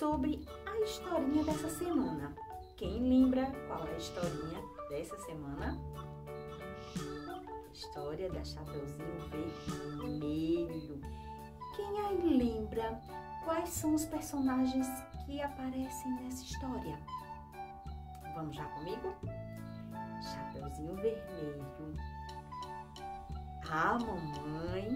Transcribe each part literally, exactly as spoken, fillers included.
sobre a historinha dessa semana. Quem lembra qual é a historinha dessa semana? História da Chapeuzinho Vermelho. Quem aí lembra quais são os personagens que aparecem nessa história? Vamos já comigo? Chapeuzinho Vermelho, a mamãe,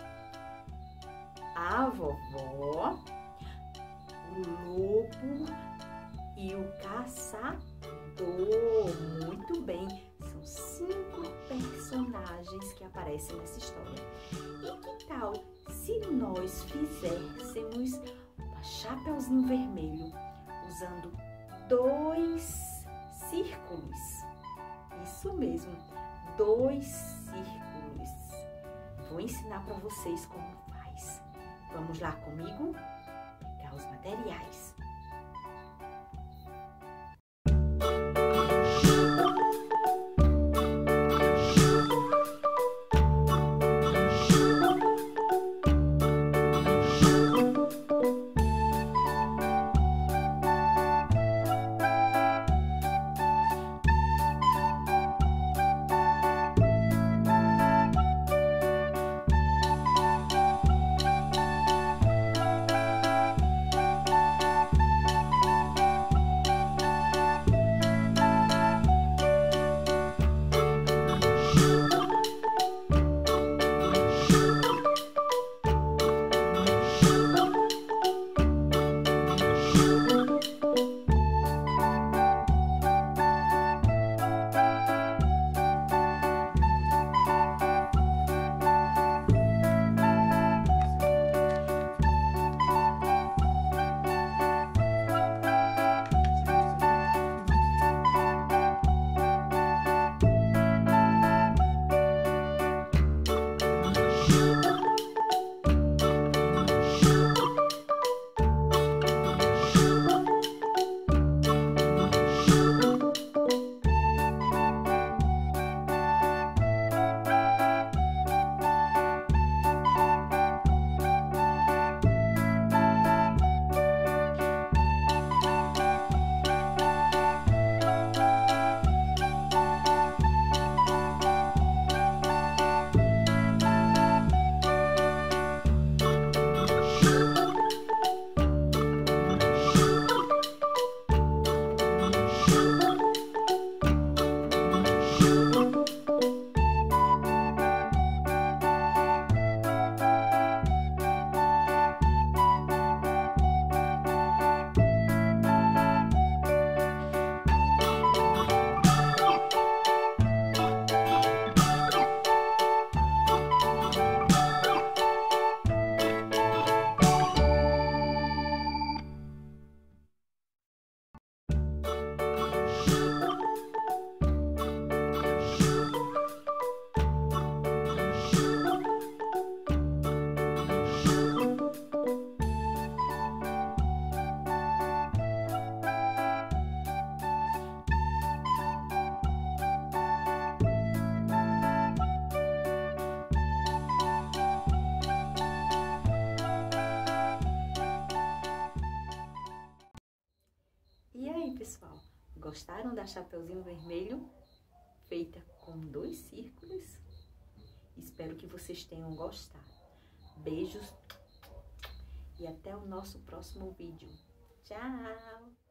a vovó, o lobo e o caçador. Muito bem, são cinco personagens que aparecem nessa história. E que tal se nós fizéssemos uma Chapeuzinho Vermelho usando dois círculos? Isso mesmo, dois círculos. Vou ensinar para vocês como faz. Vamos lá comigo pegar os materiais. E aí, pessoal, gostaram da Chapeuzinho Vermelho feita com dois círculos? Espero que vocês tenham gostado. Beijos e até o nosso próximo vídeo. Tchau!